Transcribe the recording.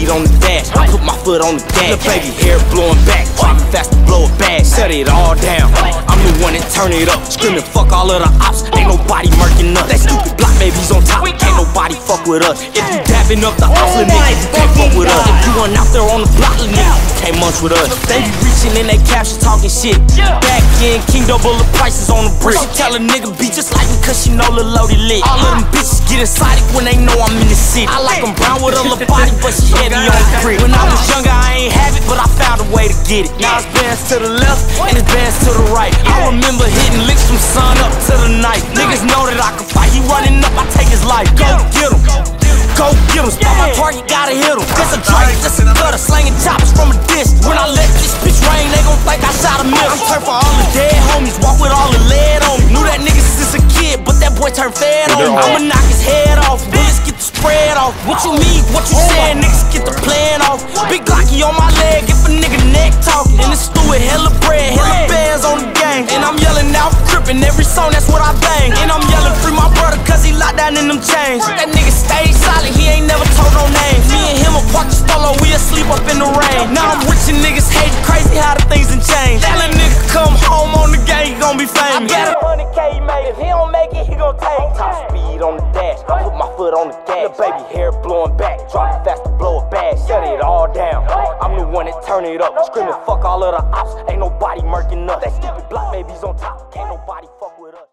on the dash, I put my foot on the gas. The baby hair blowing back, driving fast to blow a bag. Shut it all down, I'm the one that turn it up. Screaming fuck all of the ops, ain't nobody murking us. That stupid block babies on top, can't nobody fuck with us. If you dapping up the ops, little nigga, you can't fuck with us. If you run out there on the block, little nigga, you can't munch with us. They be reaching in they captions talking shit. Back in, King double the prices on the brick. She tell a nigga be just like me cause she know Lil Loaded lit. All of them bitches get excited when they know I'm in the city. I like them brown with a little body, but she heavy on the grip. When I was younger, I ain't have it, but I found a way to get it. Now it's bands to the left and it's bands to the right. I remember hitting licks from sun up to the night. Niggas know that I can fight. He running up, I take his life. Go get him. Go get him. Spot my target, gotta hit him. This a Drake, this a gutter, slanging choppers from a distance. When I let this bitch rain, they gon' think I shot a miss. I'm turned for all the dead homies, walk with all the lead on me. Knew that nigga since a kid, but that boy turned fed on me. I'ma knock his head off, bullets get the spread off. What you mean, what you saying, niggas get the plan off. Big Glocky on my leg, if a nigga neck talking. In the stew with hella bread, hella bands on the game. And I'm yelling out, crippin', every song, that's what I bang. And I'm yelling free my brother, cause he locked down in them chains. That nigga stayed solid, he ain't never told no names. Me and him a park the stolo, we asleep up in the rain. Now I'm rich and niggas hate crazy how the things done changed. That little nigga come home on the game, he gon' be famous. I bet 100K he made, if he don't make it, he gon' take. Top speed on the dash, I put my foot on the gas. The baby hair blowing back, driving fast to blow a bag. Shut it all down, I'm the one that turn it up. Screaming fuck all of the ops, ain't nobody murking us. That stupid block babies on top, can't nobody fuck with us.